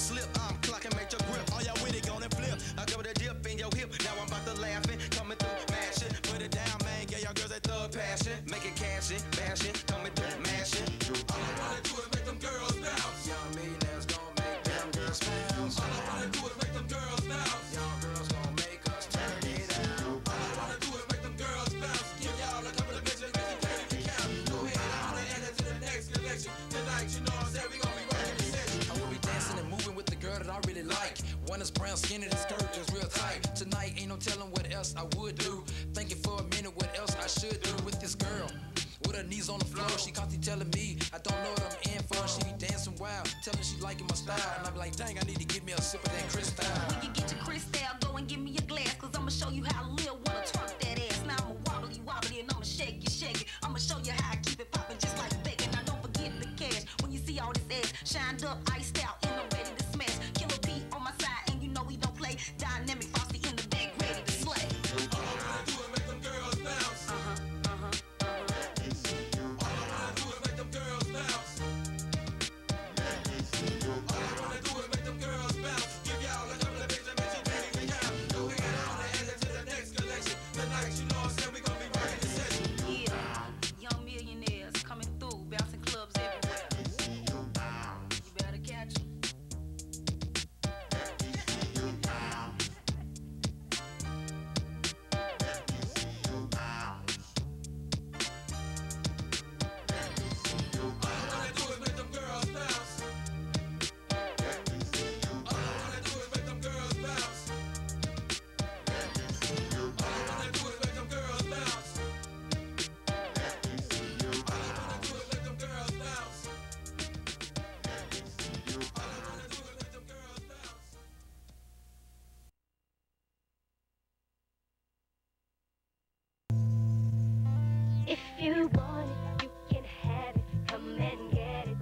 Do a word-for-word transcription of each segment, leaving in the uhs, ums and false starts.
slip. I'm clocking, make your grip. All y'all with it, gonna flip. I go to dip in your hip. Now I'm about to laughing, coming through, mashing. Put it down, man. Yeah, y'all girls that thug passion. Make it cashing, bashing, coming through, mashing. All I wanna do is make them girls bounce. Young millionaires gon' make them girls bounce. All I wanna do is make them girls bounce. Young girls gon' make us turn it out. All I wanna do is make them girls bounce. Give y'all a couple of bitches, make it ready to count. Go ahead, I wanna add it to the next collection. Tonight, you know what I'm saying, we gon' be rocking the session. I will be dancing and moving with the girl that I really like. One is brown skin and the skirt just real tight. Tonight, ain't no telling what else I would do. Thinking for a minute what else I should do with this girl. With her knees on the floor, she constantly telling me I don't know what I'm in for. She be dancing wild, telling she liking my style. And I be like, dang, I need to get me a sip of that Cristal. When you get your Cristal, go and give me a glass, cause I'ma show you how Lil wanna twerk that ass. Now I'ma wobble you wobbly and I'ma shake you shake it. I'ma show you how I keep it poppin' just like bacon. Now don't forget the cash when you see all this ass shined up, iced out, and I'm ready to smash. Killer B on my side, and you know we don't play. Dynamic Frosty in the back, ready to slay. All I wanna do is make them girls bounce. Uh-huh, uh-huh. If you want it, you can have it. Come and get it,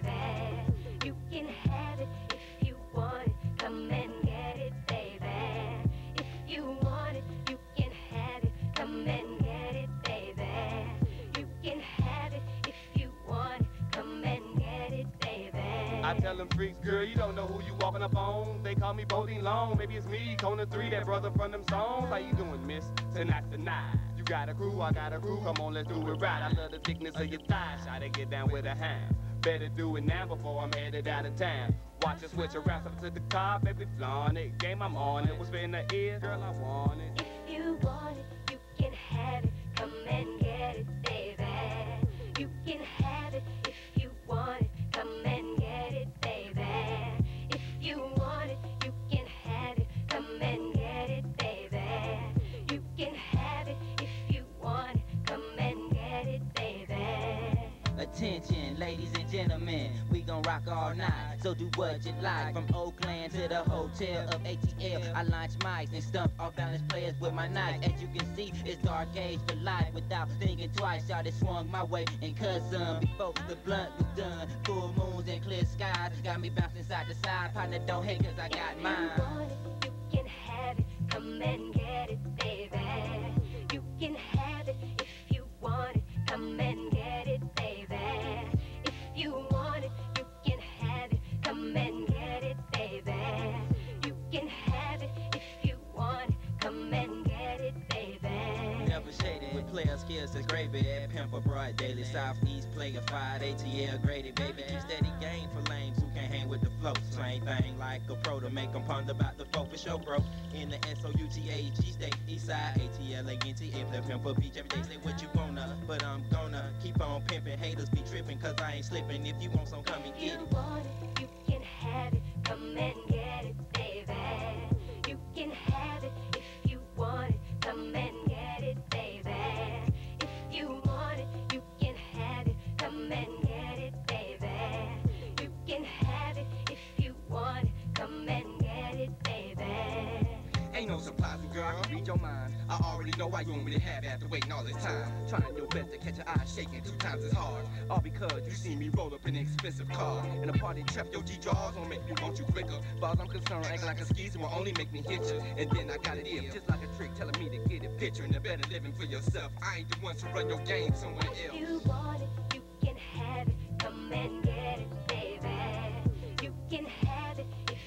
baby. You can have it if you want it. Come and get it, baby. If you want it, you can have it. Come and get it, baby. You can have it if you want it. Come and get it, baby. I tell them freaks, girl, you don't know who you walking up on. They call me Bodine Long. Maybe it's me, Kona three, that brother from them songs. How you doing, miss? Tonight's the night. You got a crew, I got a crew, come on, let's do it right. I love the thickness of your thighs, try to get down with a hand. Better do it now before I'm headed out of town. Watch us switch around up to the car, baby, flaunt it. Game, I'm on it, whisper in the ear, girl, I want it. If you want it, you can have it. Come and get it, baby. You can have it if you want it. Come and get it, baby. If you want it, you can have it. Come and get it, baby. You can have it if you want it. Come and get it, baby. Attention, ladies and gentlemen, we gon' rock all night, so do what you like. From Oakland to the hotel of A T L, I launch mics and stump off balance players with my knife. As you can see, it's dark age for life. Without thinking twice, y'all just swung my way and cut some before the blunt was done. Full moons and clear skies got me bouncing side to side. Partner, don't hate cause I got mine. If you want it, you can have it. Come and get it, baby. You can have it if you want it. Come and get it, baby. If you want it, you can have it. Come and get it, baby. You can have it if you want it. Come and get it, baby. Never shaded with player skills as gravy at Pimper Broad Daily Southeast player five A T L graded baby. Keep steady game for lanes who can hang with the flow. Same thing like a pro to make them ponder about the folk for show, bro. In the S O U G A G state, east side, A T L A N T, if the Pimper beach every day, say what you wanna. But I'm gonna keep on pimping, haters be tripping, cause I ain't slipping. If you want some, come and get it. If you want it, you can have it. Come and get it, baby. You can have it if you want it. Come and get it, baby. If you want it, you can have it. Come and get it, baby. You can have it if you want it. Come and get it, baby. Ain't no surprising, girl, read your mind. I already know why you want me to have after waiting all this time. Trying your best to catch your eyes shaking two times as hard. All because you see me roll up in an expensive car. In a party trap, your G-Jaws won't make me want you quicker. Far as I'm concerned, acting like a skeezer will only make me hit you. And then I got it in, just like a trick, telling me to get a picture and a better living for yourself. I ain't the one to run your game somewhere else. If you want it, you can have it. Come and get it, baby. You can have it if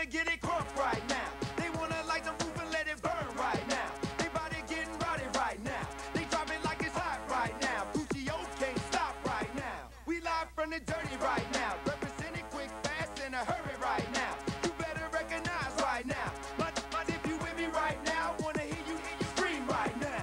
get it crunk right now. They wanna light the roof and let it burn right now. They body getting rowdy right now. They drop it like it's hot right now. Gucci O can't stop right now. We live from the dirty right now. Representing quick, fast, in a hurry right now. You better recognize right now. But, but if you with me right now, wanna hear you, hear you scream right now.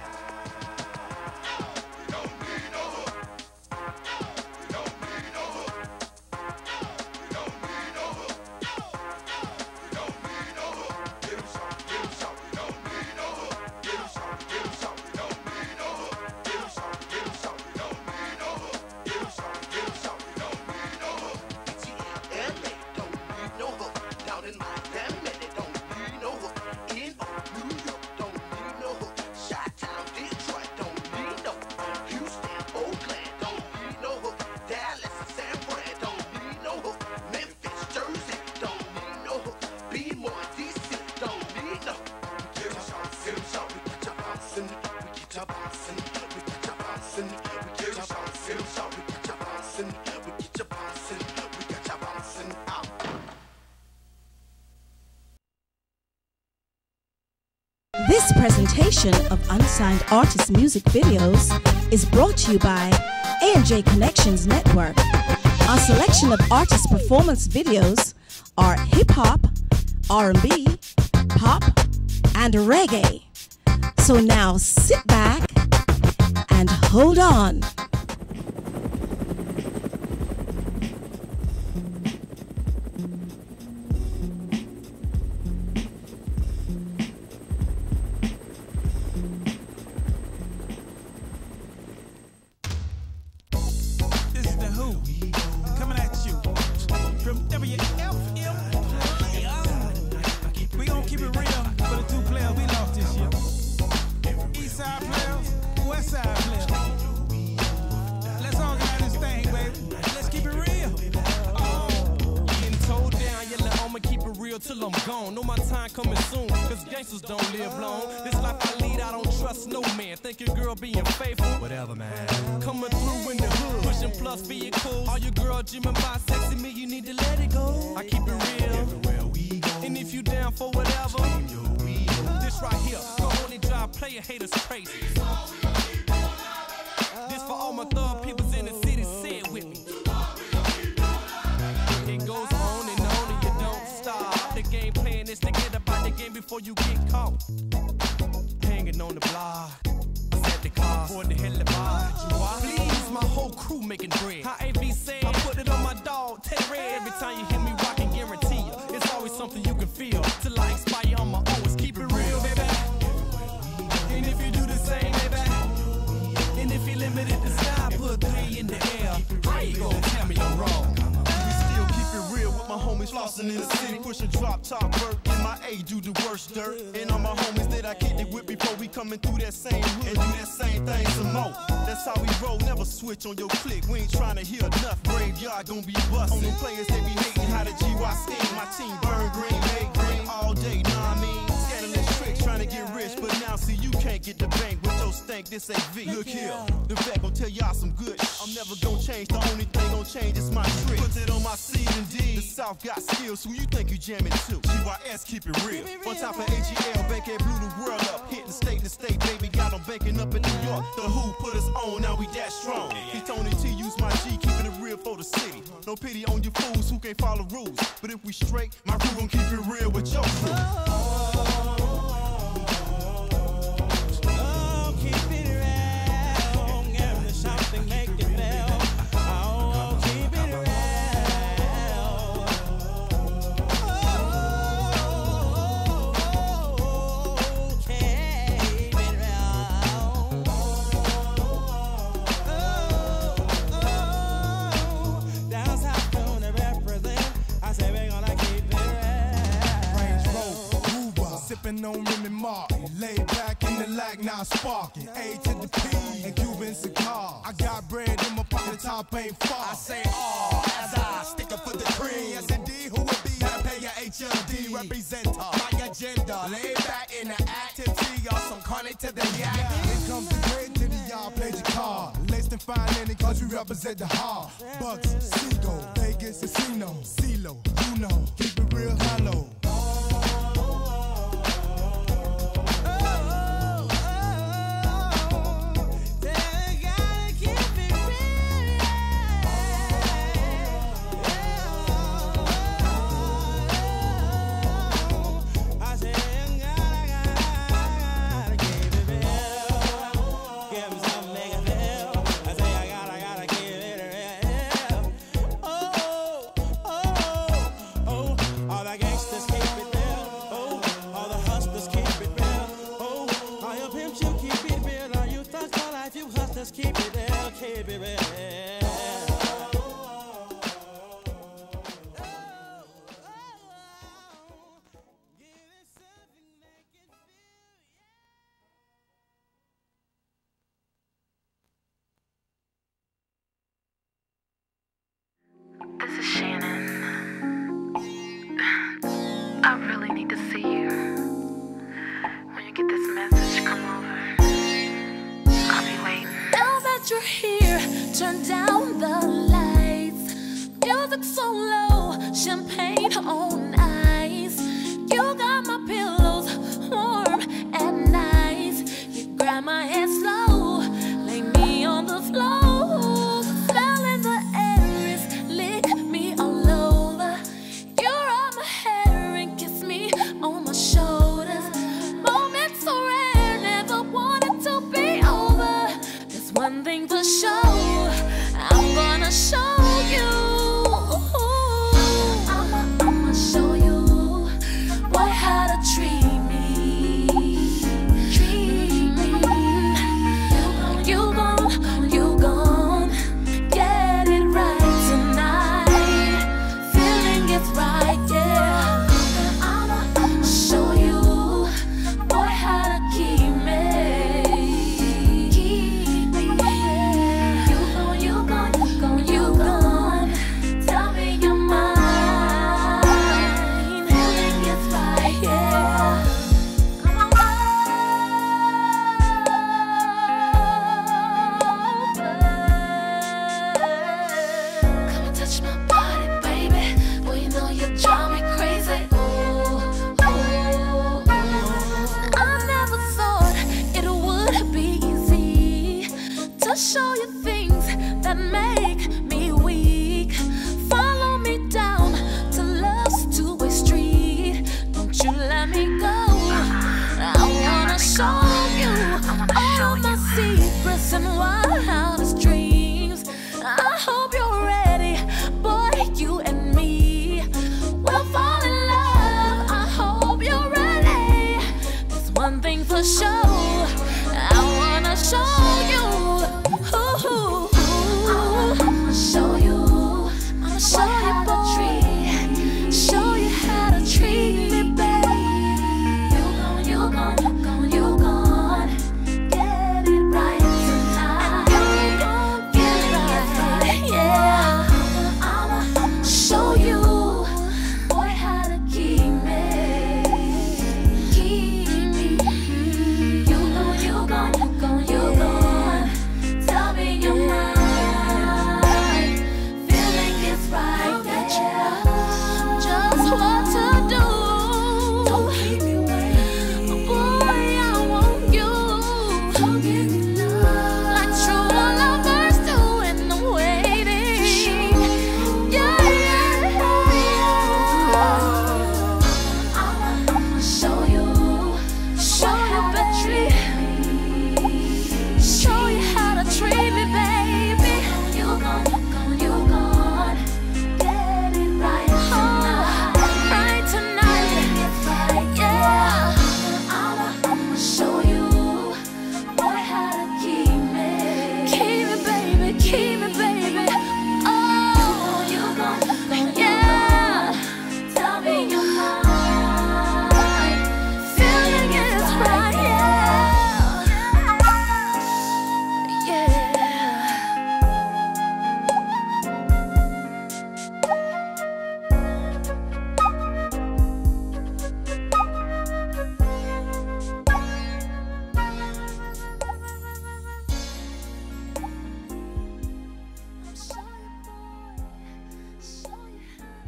You don't need no hook. You don't need no hook. You don't need no hook. You don't need no hook. Get 'em some, get 'em some. You don't need no hook. Get 'em some, get 'em some. You don't need no hook. Get 'em some, get 'em some. You don't need no hook. Get 'em some, get 'em some. You don't need no hook. G L A don't need no hook. Down in Miami, they don't need no hook. In New York, don't need no hook. Chi-Town, Detroit, don't need no hook. Houston, Oakland, don't need no hook. Dallas, San Fran, don't need no hook. Memphis, Jersey, don't need no hook. B-more, D C, don't need no hook. Get 'em some, get 'em some. We get your bouncing, we get your bouncing, we get your bouncing, we get your bouncing, we get your bouncing, we get your bouncing, we get your bouncing out. This presentation of Unsigned Artist Music Videos is brought to you by A and J Connections Network. Our selection of artist performance videos are hip-hop, R and B, pop, and reggae. So now sit back and hold on. This is the Who coming at you from W F M. We gon' keep it real for the two players we lost this year. East side players, west side players. Let's organize this thing, baby. Let's keep it real. Oh, getting told down, yelling, I'ma keep it real till I'm gone. Know my time coming soon, cause gangsters don't live long. This life I lead, I don't trust no man. Think your girl being faithful? Whatever, man. Coming through in the hood, pushing plus vehicles. All your girl gymming by sexy me, you need to let it go. I keep it real. Everywhere we go. And if you down for whatever, this right here, go on and drive player haters crazy. This for all my thug peoples in the city, say it with me. It goes on and on and you don't stop. The game playing is to get about the game before you get caught. Hanging on the block, I set the car for the hell of I. Please, my whole crew making bread. How A V said, I put it on my dog, Tay Red. Every time you hear me rockin', guarantee you, it's always something you can feel. Till I expire on my own, let's keep it real, baby. And if you do the same, baby. And if you limited the sky, put three in the air. How you gon' tell me I'm wrong? We still keep it real with my homies flossing in the city, pushing drop top work. M I A do the worst dirt. And all my homies that I kicked it with before we coming through that same hood and do that same thing some more. That's how we roll, never switch on your click. We ain't trying to hear enough. Graveyard gon' be bust. On them players they be hating how the G Y steam. My team burn green, make green all day, know what I mean? Scandalous tricks trying to get rich, but now see you can't get the bank with your stank. This ain't V. Look here, the vet gon' tell y'all some good. I'm never gon' change. The only thing gon' change is my trick. Put it on my C and D. The South got skills. Who you think you jamming to? G Y S keep it real. On top of A G L, Bankhead blew the world up. Hitting state to state, baby. Got them banking up in New York. The Who put us on, now we that strong. He Tony T use my G, keeping it real for the city. No pity on you fools who can't follow rules. But if we straight, my crew gon' keep it real with your crew. On Remy Martin, laid back in the lag, now sparking. A to the P, and Cuban cigar. I got bread in my pocket, top ain't far. I say all as I stick up for the cream. Yes indeed, who would be? Gotta pay your H L D represent my agenda. Laid back in the activity, y'all some carnage to the yak. Here comes the great to the y'all, play your card. Laced and fine any cause we represent the hard. Bucks, Seagull, Vegas, Casino, CeeLo, you know, keep it real hollow. low, champagne on ice. You got my pillows warm and nice. You grab my head slow, lay me on the floor. The smell in the air is lick me all over. You rub my hair and kiss me on my shoulders. Moments so rare, never wanted to be over. There's one thing for sure, I'm gonna show you. I'ma, I'ma show you, boy, how to treat me. Treat me. You gon', you gon' get it right tonight. Feeling it's right, yeah. I'ma, I'ma show you, boy, how to keep me. Keep me. You gon', you gon', you gon', you gon' tell me you're mine. Feeling it's right, yeah. Come on over. Come and touch my body, baby. Boy, you know you drive me crazy. Ooh, ooh, ooh. I never thought it would be easy to show you things that make me weak. Follow me down to love's two-way street. Don't you let me go. I wanna show you all of my secrets and wildest dreams. I hope you're ready, boy, you and me will fall in love. I hope you're ready. There's one thing for sure, I wanna show you. Ooh, I'ma show you, I'ma show you, Patrick. Show you how to treat me, babe. You gon', you gon', you gon', you gon' get it right tonight. You gon' get it right, yeah. I'ma, I'ma show you, boy, how to keep me. Keep me. You gon', you gon', you gon', you gon' tell me you're mine. Feeling it's right, yeah. Just what to do. Don't keep me waiting. Boy, I want you. Don't give me love like true lovers do, and I'm waiting. Yeah, yeah, yeah. I'ma, I'ma show you, show you, Patrick. Show you how to treat me, baby. You gon', gon', you gon' get it right tonight. Right tonight. Yeah. I'ma, I'ma show you, boy, how to keep me. Keep me, baby. Keep me, baby. Oh, you gon', yeah. Tell me you're mine. Feeling is right, yeah. Yeah. I'm sorry, boy. Sorry.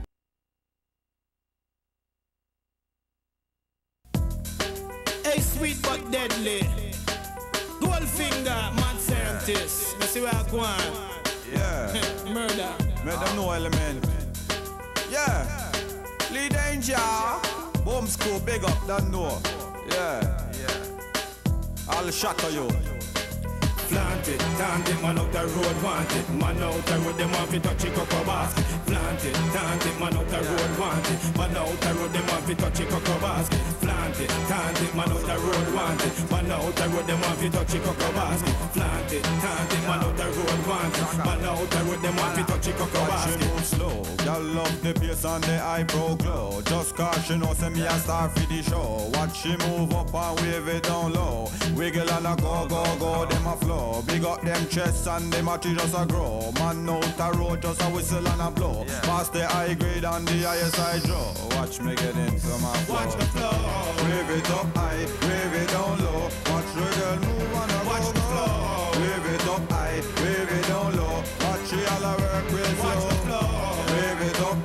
Hey, sweet but deadly. Goldfinger, mad scientist. Let's see where I go on. Yeah. Murder. Make them know element. Yeah. Lee Danger. Bomb school, big up, don't know. Yeah. Yeah. I'll shatter you. Plant it, turn them man out the road, want it. Man out the road, them want to touch it, cocoa basket. Plant it, turn them man out the road, want it. Man out the road, them want to touch it, cocoa basket. Plant it, turn them man out the road, want it. Man out the road, them want to touch it, cocoa basket. Plant it, turn them man out the road, want it. Man out the road, them want to touch it, cocoa Watch basket. she move slow. Y'all love the pace and the eyebrow glow. Just cause she know say me a star for the show. Watch she move up and wave it down low. Wiggle and a go, go, go, them a flow. Big up them chests and them a just a grow. Man out the road just a whistle and a blow. Pass the high grade and the highest side draw. Watch me get into my flow. Watch the flow. Wave it up high, wave it down low. Watch the girl move and a Watch go, the go. flow. Wave it up high, wave it down low. Watch she all a work real slow. Watch the flow. Wave it up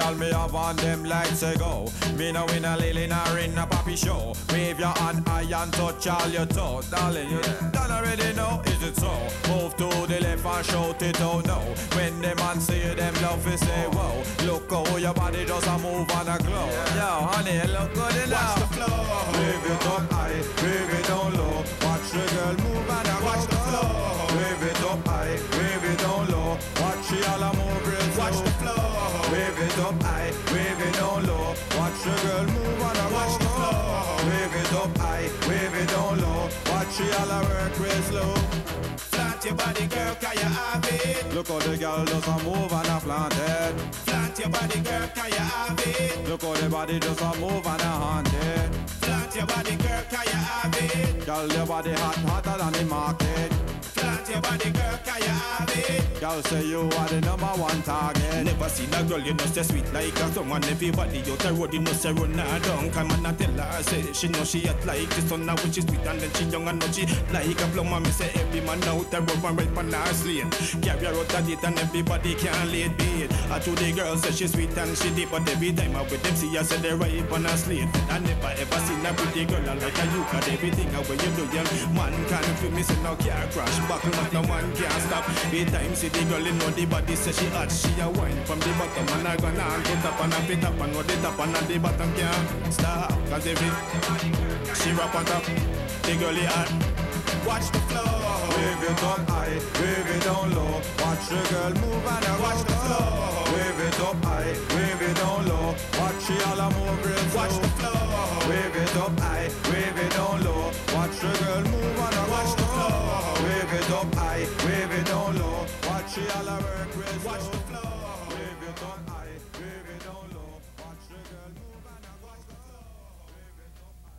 girl me have on them lights say go. Me no win a lily nor in a poppy show. Wave your hand high and touch all your toes. Darling, you don't already know, is it so? Move to the left and shout it out now. When them man see them love is say whoa. Look how your body just a move and a glow. Yo, honey, look good enough. Watch the flow. Wave it up high, wave it down low. Watch the girl move and a watch the flow. Wave it up high, wave it down low. Watch the all a move real slow. Watch the flow. Wave it up high, wave it down low. Watch the girl move and a watch the flow. Wave it up high, wave it down low. Watch the all a work real slow. Flaunt your body, girl, can you have it? Look how the girl does a move and a flaunt it. Flaunt your body, girl, can you have it? Look how the body does a move and a haunt it. Flaunt your body, girl, can you have it? Girl, your body hot, hotter than the market. Flaunt your body, girl, can you have it? Girl, say you are the number one target. Never seen a girl, you know, say sweet like a song. And everybody out the road, you know, say run her down. Come on and tell her, say she know she hot like the sun. Now when she sweet and then she young and know she like a plum. And me say every man out the road one right on her slate. Carry her out the date and everybody can't late beat. I to the girl say she sweet and she deep. But every time I with them see her say they right on her slate. I never ever seen a pretty girl like a you. Cause everything when you do, young man can't feel me say no car crash. Buckle up, no one can't stop. Every time see the girl in know the body say she hot. She a wine from the bottom and I gonna hand it up and I fit up and know the top and the bottom can't stop. Cause every she rap on top, the girl is hot. Watch the flow. Wave it up high, wave it down low. Watch the girl move and I watch the flow. Wave it up high, wave it down low. Watch she all a move real slow. Watch the flow. Wave it up high, wave it down low. Watch the girl move and I watch the flow. Wave it up high, wave it down low. Watch she all a work real slow. Watch the flow. Wave it up high, wave it down low. Watch the girl move and I watch the flow. Wave it up high.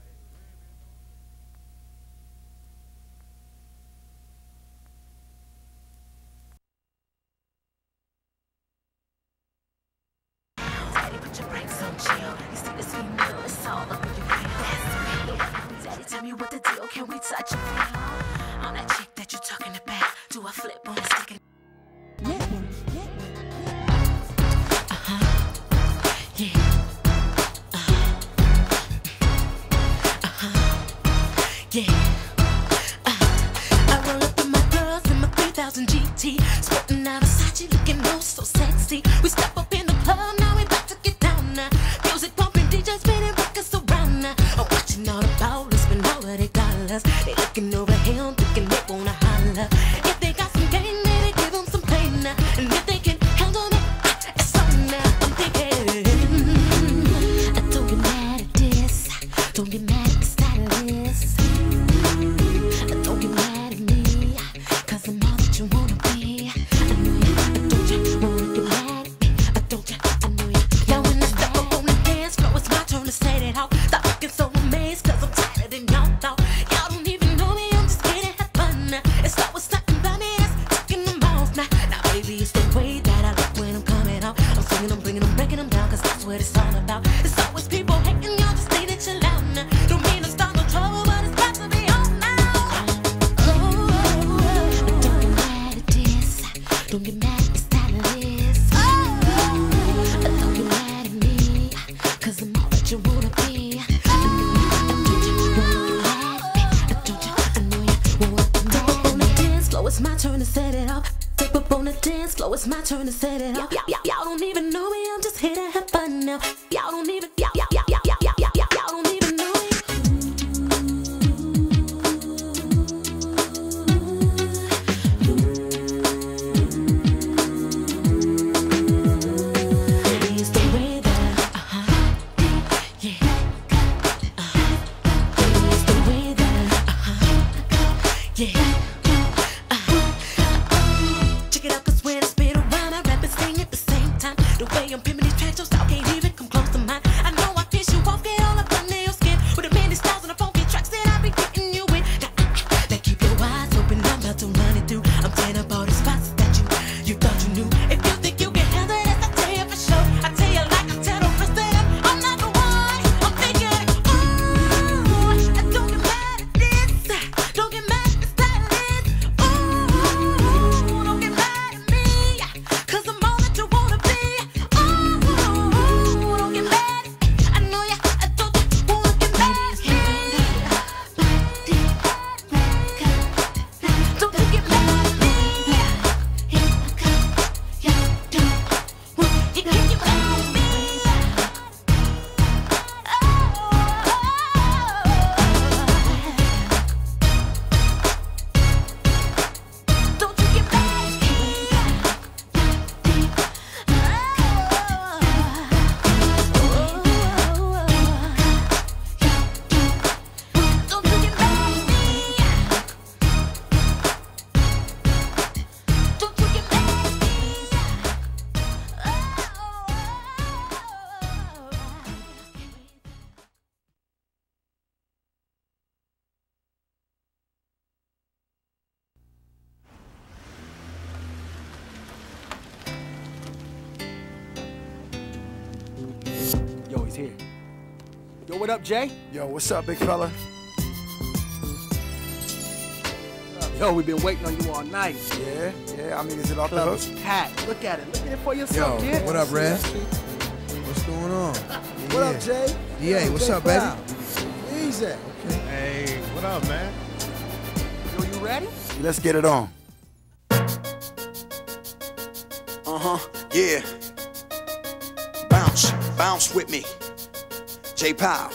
Daddy, put your brakes on chill. You see this female, it's all over your grill. That's me. Daddy, tell me what the deal. Can we touch a feel? On that chick that you talking about, do I flip on a stick and yeah. Uh-huh. Uh-huh. Yeah. Uh, I roll up with my girls in my three thousand G T, sporting out Versace, looking oh so sexy. We step up in the club, now we about to get down now. Music pumping, D J spinning records around now. I'm watching all the ballers spend all of their dollars. They looking over here, thinking they wanna holler. If they got some game, maybe give them some pain now. And if they can handle me, it's on now. I'm thinking, don't get mad at this. Don't get mad at the stylist. Don't get mad at me, cause I'm all that you wanna be. I know you, don't you wanna get mad at me? I don't you, I know you. Now when I step up on the dance floor, it's my turn to set it out. Stop looking so amazed, cause I'm tighter than y'all thought. Y'all don't even know me, I'm just here to have fun now. It's always something about me that's stuck in the mouth now. Now baby, it's the way that I look when I'm coming out. I'm swinging, I'm bringing them, breaking them down, cause that's what it's all about. It's always people hating, y'all just need to chill out now. Don't mean to start no trouble, but it's got to be on now. Oh, don't get mad at this. Don't get mad at the stylist. Oh, don't get mad at me, cause I'm all that you wanna be. It's my turn to set it up. Step up on the dance floor, it's my turn to set it up. Y'all don't even know me, I'm just here to have fun now. Y'all don't even, y'all, y'all, y'all, y'all, y'all, y'all, y'all don't even know me. It's the way that, uh-huh, yeah. Uh-huh. It's the way that, uh-huh, yeah. The way I'm pimping these tracks, your style can't even come close to mine. I know I piss you off, get all up under your skin. With the many styles and the funky tracks that I be getting you with. Now keep your eyes open, I'm about to run it through. I'm tearing up all the spots that you, you thought you knew. If you think you can handle this, I tell you for sure. I tell you like I tell the rest of them, I'm not the one. I'm thinking, ooh, don't get mad at this. Don't get mad at the stylist. Yo, what up, Jay? Yo, what's up, big fella? Yo, we've been waiting on you all night. Yeah, yeah, I mean, is it off the Club hook? is packed. Look at it. Look at it for yourself, Yo, kid. what up, Red? What's going on? What up, Jay? D A, what's Jay up, baby? Brown. Easy. Okay. Hey, what up, man? Yo, you ready? Let's get it on. Uh-huh, yeah. Bounce, bounce with me. J Powell,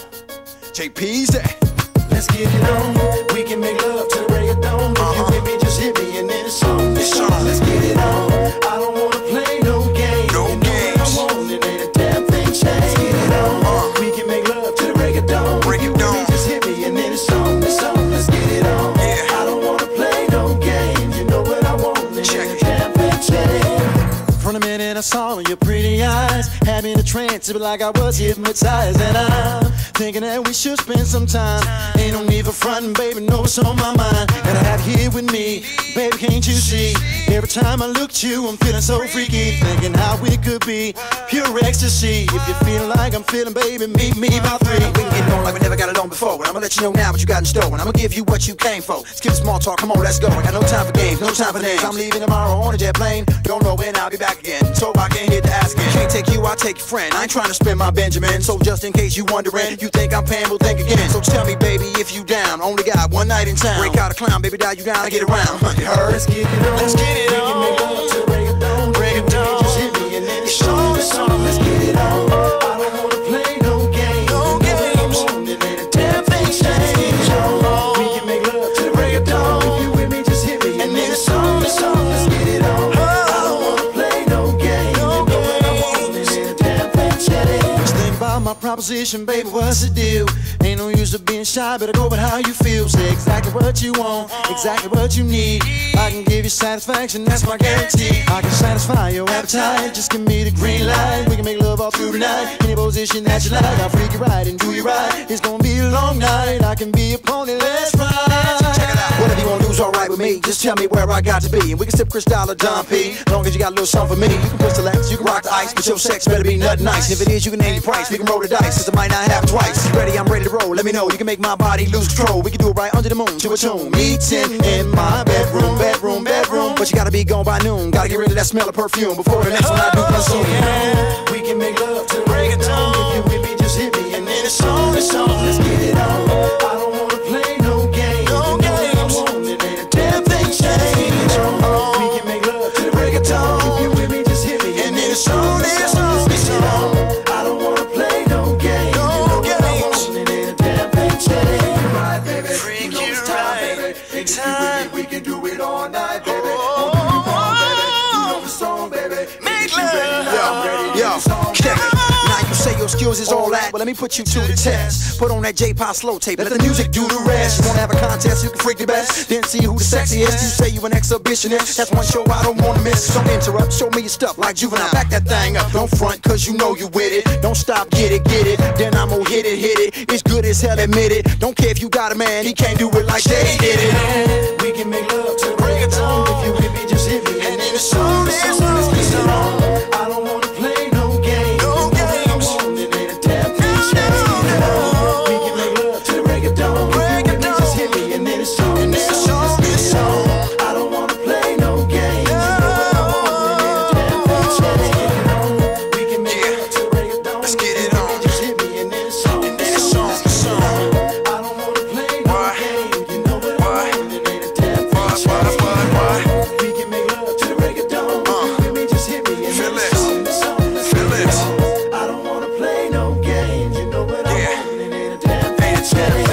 J P's that. Let's get it on. We can make love to the break of dawn. If you with me, just hit me and then it's on. It's on. Let's get it on. I don't wanna play no games. No games. I want it, ain't a damn thing changed. Let's get it on. Uh, we can make love to the break of dawn. Break it down. Just hit me and then it's on. It's on. Let's get it on. Yeah. I don't wanna play no games. You know what I want. It ain't a damn thing changed. From the minute I saw your pretty eyes, had me in a trance, it was like I was hypnotized. And I'm thinking that we should spend some time. Ain't no need for frontin', baby, know what's on my mind. Gotta have you here with me, baby, can't you see? Every time I look at you, I'm feeling so freaky. Thinking how we could be pure ecstasy. If you're feeling like I'm feeling, baby, meet me by three. We can get it on like we never got it on before. And I'ma let you know now what you got in store. And I'ma give you what you came for. Skip small talk, come on, let's go. I got no time for games, no time for names. I'm leaving tomorrow on a jet plane. Don't know when I'll be back again, so I can't hit the ask again. Can't take you, I'll take your friend. I ain't trying to spend my Benjamin, so just in case you wondering, you think I'm paying, we'll think again. So tell me, baby, if you down. Only got one night in town. Break out a clown, baby, die you down, I get around. You heard? Let's get it on. Let's get it on. We can make love to break it down. Break it down. Just hit me and then it's on. It's on. Let's get it on. I don't wanna play no games. No games. I want it, ain't a damn thing changed. We can make love to break it down. If you with me, just hit me and then it's on. It's on. Let's get it on. I don't wanna play no games. You know what I want. It ain't a damn thing changed. Just think about my proposition, baby. What's the deal? Ain't no use of being shy, better go with how you feel. Say exactly what you want, exactly what you need. I can give you satisfaction, that's my guarantee. I can satisfy your appetite, just give me the green light. We can make love all through the night, any position that you like. I'll freak you right and do you right. It's gonna be a long night, I can be your pony, let's ride. Check it out. Whatever you wanna do is alright with me. Just tell me where I got to be, and we can sip Cristal or Don P. Long as you got a little something for me. You can push the legs, you can rock the ice, but your sex better be nothing nice. If it is, you can name your price. We can roll the dice, cause it might not happen twice. You ready? I'm ready to roll. Let me know. You can make my body lose control. We can do it right under the moon to a tune. Meeting in my bedroom, bedroom, bedroom. But you gotta be gone by noon. Gotta get rid of that smell of perfume before the next one I do consume. Yeah, we can make love to break it down. If you with me, just hit me and then it's on. It's on. Let's get it on. I don't wanna play no games. No games. I want it, ain't a damn thing changed. We can make love to break it down. If you with me, just hit me and then it's on. It's on. Let's get it on. I don't wanna play no games. No games. It ain't a damn thing changed. Right, baby. Freak you time, baby. And if you with me, we can do it all night, baby. Won't do you wrong, baby. You know the song, baby. Make love. Yo, yo, check it. Now you say your skills is all that, but let me put you to the test. Put on that J-Pop slow tape, let the music do the rest. You wanna have a contest, you can freak the best, then see who the sexiest. You say you an exhibitionist, that's one show I don't wanna miss. Don't interrupt, show me your stuff like Juvenile. Back that thing up, don't front, cause you know you with it. Don't stop, get it, get it, then I'm gonna hit it, hit it. It's good as hell, admit it. Don't care if you got a man, he can't do it like they did it. We can make love to break it down. If you with me, just hit me, and then it's on, it's on, let's get it on. I don't wanna play no games. No games. It ain't a damn thing changed. We can make love to break it down. Break it down. Just hit me and then it's on. And it's on. It's on. I don't wanna play no games. You know what I want. It ain't a damn thing changed. We can make love to break it down. Let's get it on. Just hit me and then it's on. And then it's on. It's on. I don't wanna play no games. You know what I want. It ain't a damn thing changed. We can make love to break it down. With me, just hit me and then it's on. It's on. Feel it. I don't wanna play no games. You know what I want. It ain't a damn thing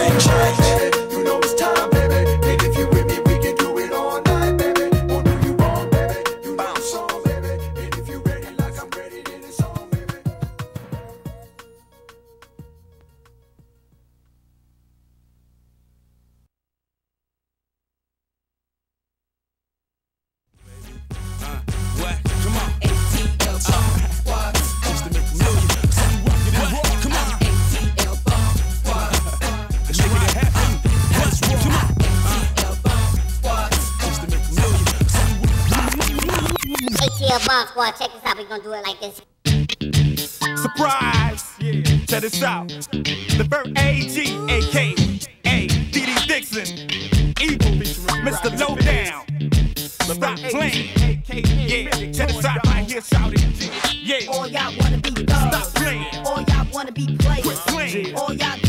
changed. You know it's time, baby. And if you with me, we can do it all night, baby. Won't do you wrong, baby. You know the song, baby. And if you ready like I'm ready, then it's on, baby. What? Come on. A T L what? Just to make a million. What? Come on. A T L what? Let's make it happen. What's wrong? Come on. A T L what? Just to make a million. A T L Bomb Squad, check this out. We gonna do it like this. Surprise! Yeah. Check this out. The first A G, A K A D D Dixon, Evil, Mister Lowdown. Stop playing. Yeah, check this out right here, shout it. Yeah. All y'all wanna be thugs. Stop playing. All y'all wanna be players. Quit playing. All y'all